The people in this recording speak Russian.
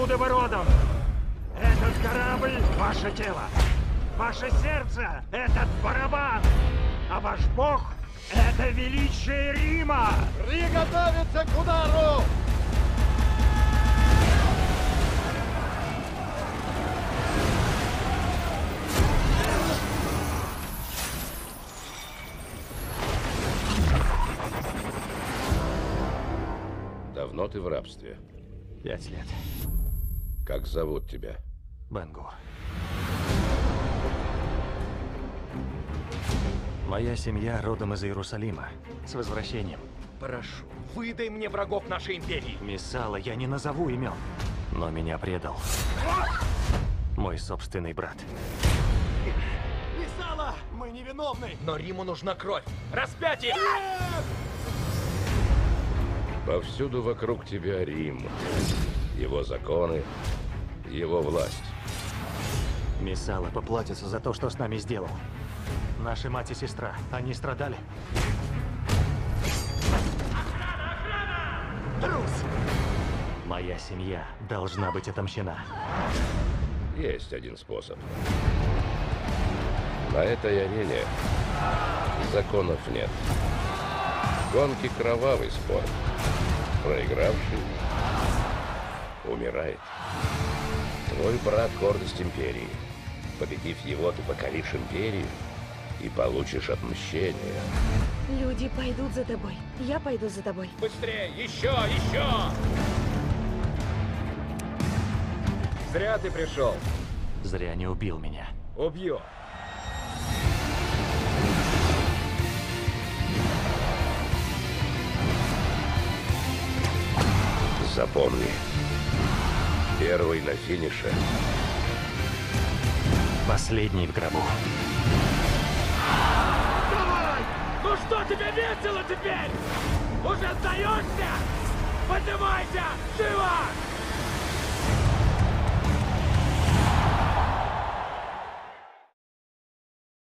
откуда вы родом. Этот корабль — ваше тело. Ваше сердце — этот барабан. А ваш бог — это величие Рима. Приготовиться к удару! Давно ты в рабстве? 5 лет. Как зовут тебя? Бен-Гур. Моя семья родом из Иерусалима. С возвращением. Прошу, выдай мне врагов нашей империи. Миссала я не назову имен, но меня предал мой собственный брат. Миссала! Мы невиновны! Но Риму нужна кровь! Распятие! Повсюду вокруг тебя Рим. Его законы, его власть. Миссала поплатится за то, что с нами сделал. Наши мать и сестра, они страдали. Трус! Моя семья должна быть отомщена. Есть один способ. На этой арене законов нет. Гонки — кровавый спорт. Проигравший умирает. Твой брат — гордость империи. Победив его, ты покоришь империю и получишь отмщение. Люди пойдут за тобой. Я пойду за тобой. Быстрее! Еще! Еще! Зря ты пришел. Зря не убил меня. Убью. Запомни, первый на финише. Последний в гробу. Давай! Ну что, тебе весело теперь? Уже сдаешься? Поднимайся! Живо!